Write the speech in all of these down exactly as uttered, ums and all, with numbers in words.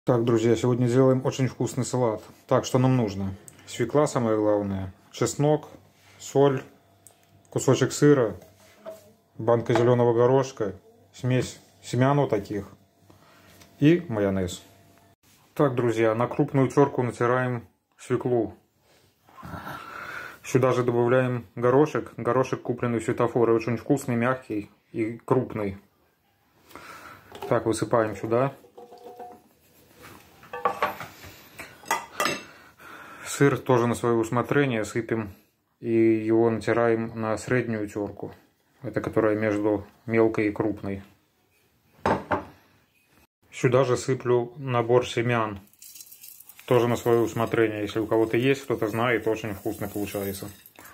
Так, друзья, сегодня сделаем очень вкусный салат. Так, что нам нужно? Свекла, самое главное, чеснок, соль, кусочек сыра, банка зеленого горошка, смесь семян вот таких и майонез. Так, друзья, на крупную терку натираем свеклу. Сюда же добавляем горошек. Горошек купленный в светофоре, очень вкусный, мягкий и крупный. Так, высыпаем сюда. Сыр тоже на свое усмотрение сыпем и его натираем на среднюю терку. Это которая между мелкой и крупной. Сюда же сыплю набор семян. Тоже на свое усмотрение. Если у кого-то есть, кто-то знает, очень вкусно получается.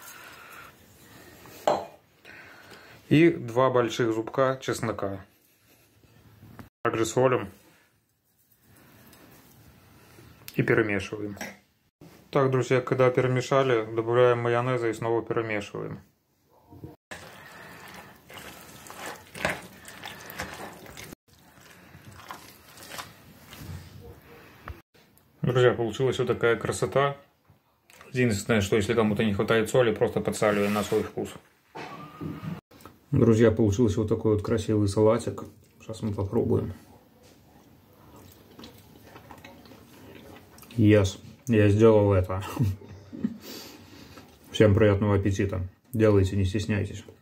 И два больших зубка чеснока. Также солим и перемешиваем. Так, друзья, когда перемешали, добавляем майонеза и снова перемешиваем. Друзья, получилась вот такая красота. Единственное, что если кому-то не хватает соли, просто подсаливаем на свой вкус. Друзья, получился вот такой вот красивый салатик. Сейчас мы попробуем. Yes, я сделал это. Всем приятного аппетита. Делайте, не стесняйтесь.